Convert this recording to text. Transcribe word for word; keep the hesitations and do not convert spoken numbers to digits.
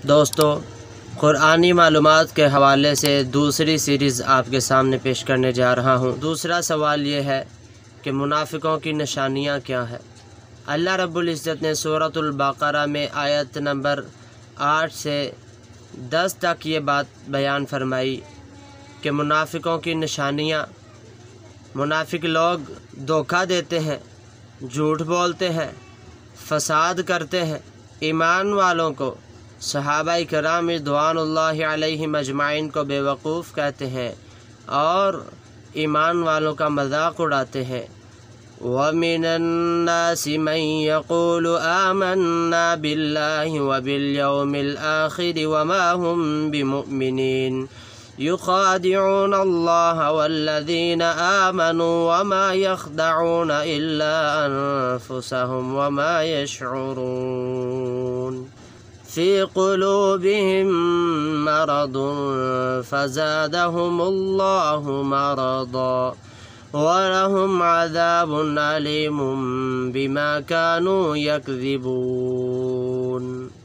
دوستو، قرآنی معلومات کے حوالے سے دوسری سیریز آپ کے سامنے پیش کرنے جا رہا ہوں۔ دوسرا سوال یہ ہے کہ منافقوں کی نشانیاں کیا ہے۔ اللہ رب العزت نے سورۃ البقرہ میں آیت نمبر آٹھ سے دس تک یہ بات بیان فرمائی کہ منافقوں کی نشانیاں، منافق لوگ دھوکہ دیتے ہیں، جھوٹ بولتے ہیں، فساد کرتے ہیں، ایمان والوں کو، صحابہ کرام رضوان اللہ علیہم اجمعین کو بیوقوف کہتے ہیں اور ایمان والوں کا مذاق اڑاتے ہیں۔ وَمِنَ النَّاسِ مَن يَقُولُ آمَنَّا بِاللَّهِ وَبِالْيَوْمِ الْآخِرِ وَمَا هُم بِمُؤْمِنِينَ يُخَادِعُونَ اللَّهَ وَالَّذِينَ آمَنُوا وَمَا يَخْدَعُونَ إِلَّا أَنفُسَهُمْ وَمَا يَشْعُرُونَ فِي قُلُوبِهِم مَّرَضٌ فَزَادَهُمُ اللَّهُ مَرَضًا وَلَهُمْ عَذَابٌ أَلِيمٌ بِمَا كَانُوا يَكْذِبُونَ۔